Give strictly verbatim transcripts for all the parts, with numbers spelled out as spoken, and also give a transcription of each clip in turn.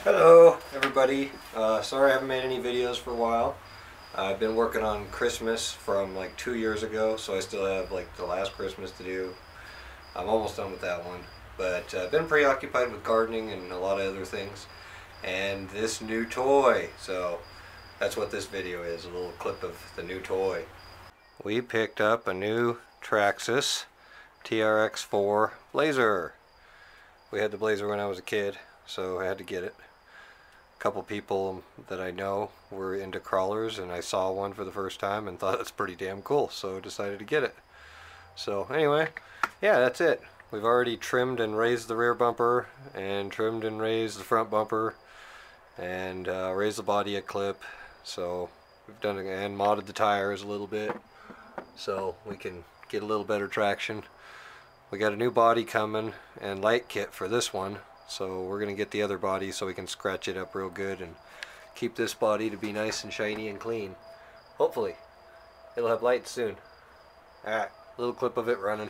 Hello everybody, uh, sorry I haven't made any videos for a while. uh, I've been working on Christmas from like two years ago, so I still have like the last Christmas to do. I'm almost done with that one, but I've uh, been preoccupied with gardening and a lot of other things and this new toy, so that's what this video is, a little clip of the new toy. We picked up a new Traxxas T R X four Blazer. We had the Blazer when I was a kid, so I had to get it. A couple people that I know were into crawlers and I saw one for the first time and thought it's pretty damn cool, so decided to get it. So anyway, yeah, that's it. We've already trimmed and raised the rear bumper and trimmed and raised the front bumper and uh, raised the body a clip. So we've done it and modded the tires a little bit so we can get a little better traction. We got a new body coming and light kit for this one, so we're gonna get the other body so we can scratch it up real good and keep this body to be nice and shiny and clean. Hopefully it'll have lights soon. Alright, little clip of it running.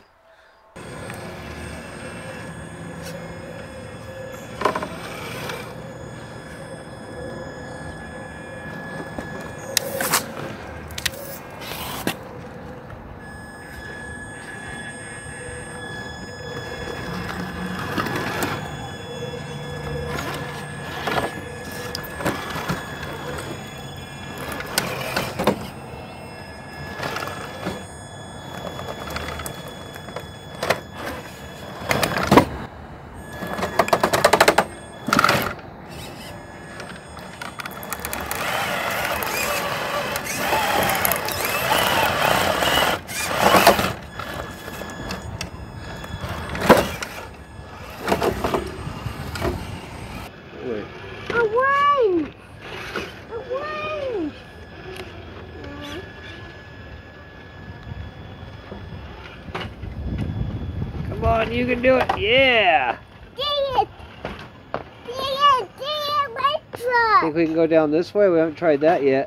Come on, you can do it. Yeah! Dang it! Dang it! Dang it! My truck! Think we can go down this way? We haven't tried that yet.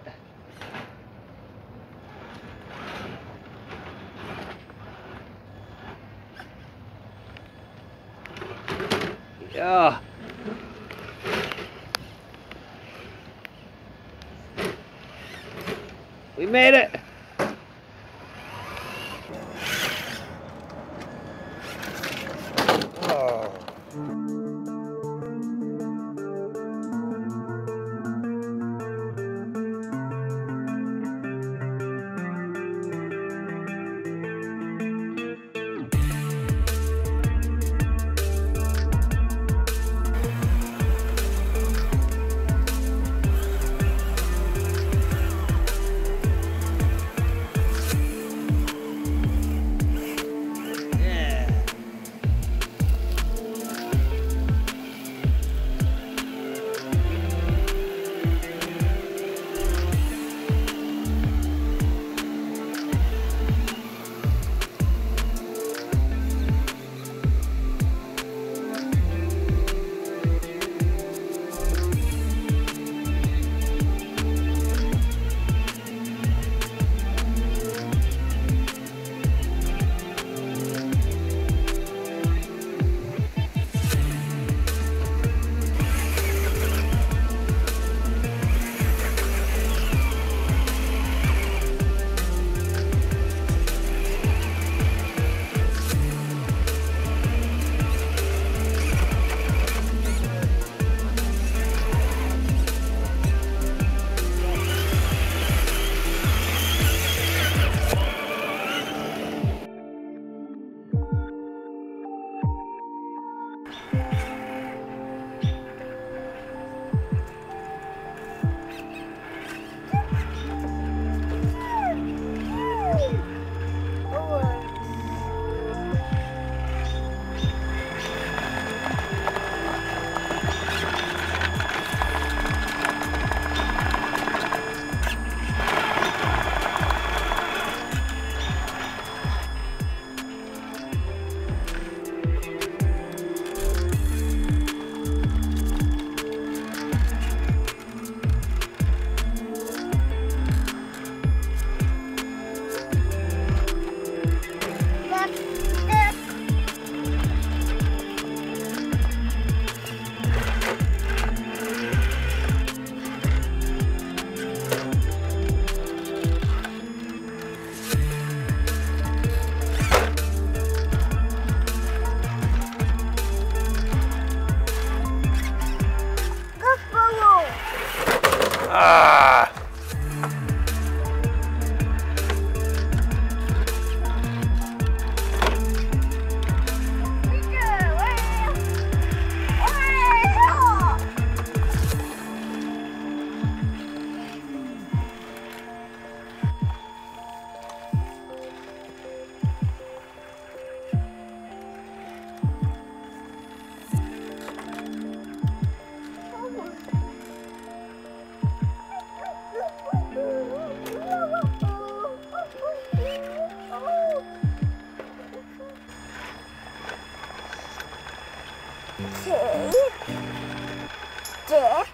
Yeah. We made it! Oh. Ah! Okay. Dick.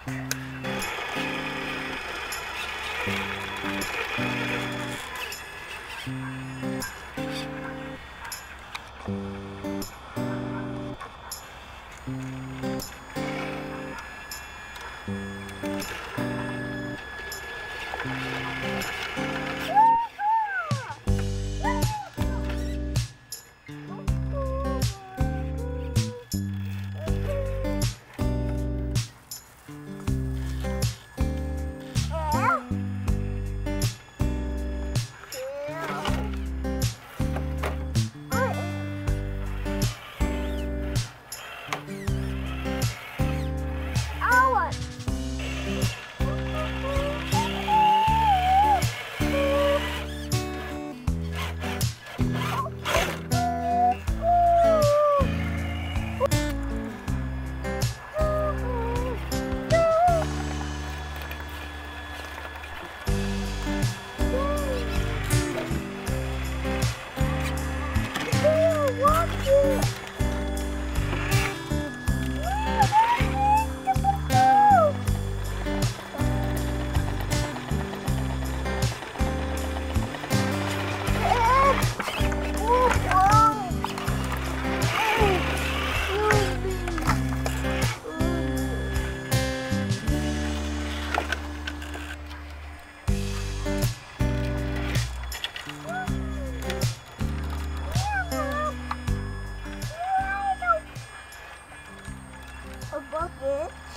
A bucket.